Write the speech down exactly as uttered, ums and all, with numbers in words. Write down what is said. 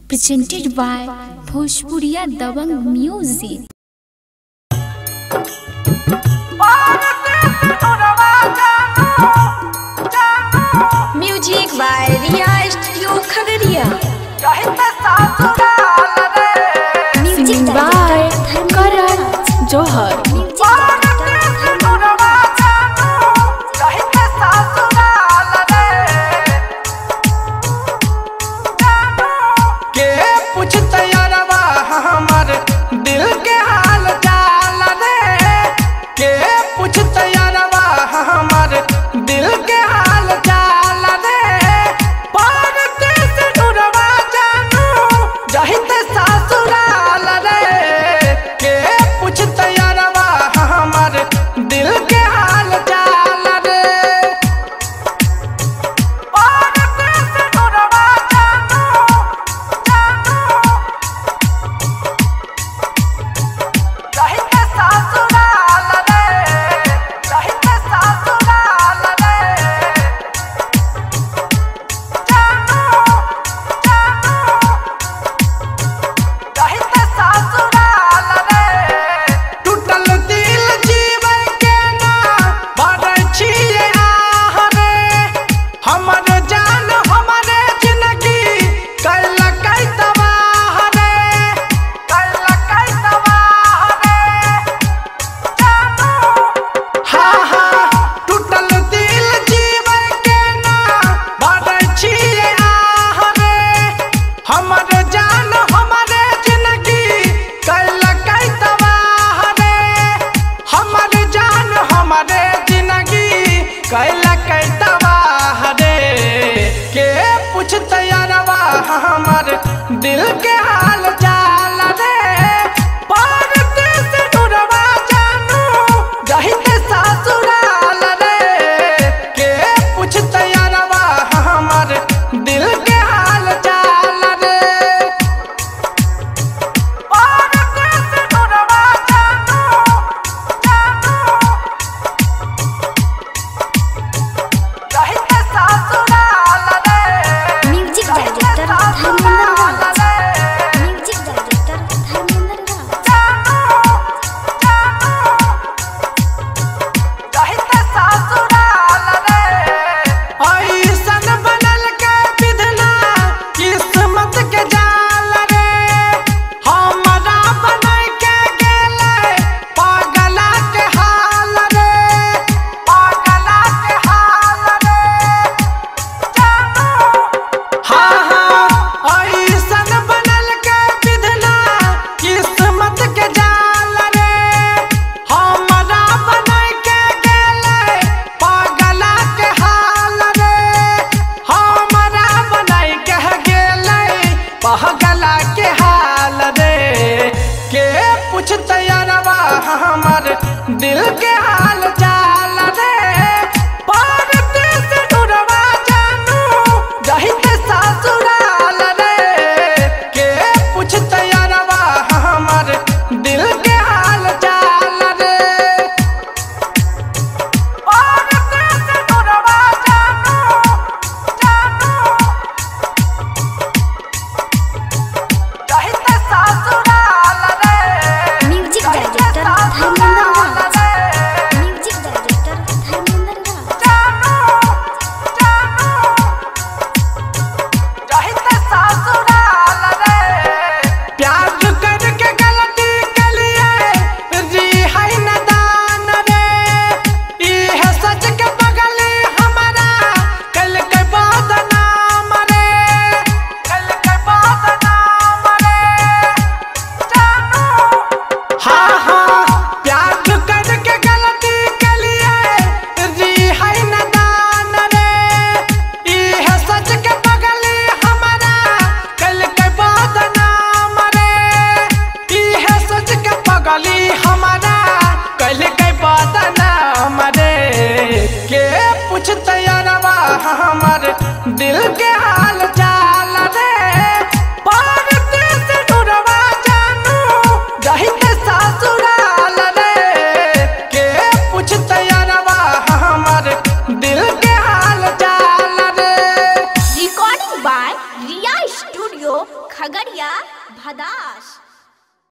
presented by Bhojpuriya Dabang Music. Music by Riya Studio Khagariya. Music by Karan Johar. कैला कैतवा हरे के पूछत यारवा हमर दिल के हाल चाल रे परदेस दूरवा जानू जहिते ससुराल रे के पूछत यारवा हमर दिल के हाल चाल रे परदेस दूरवा जानू पहगला के हाल रे के पूछत यारवा हमर दिल के हाल चाल रे परदेस दूरवा जानू जहिते ससुराल रे के पूछत यारवा हमर दिल के हाल चाल रे परदेस दूरवा जानू जानू पूछत यारवा हमर दिल के हाल चाल रे परदेस दूरवा जानू जहिते ससुराल रे के पूछत यारवा हमर दिल के हाल चाल रे। Recording by Riya Studio Khagariya. Khagaria Bhadas.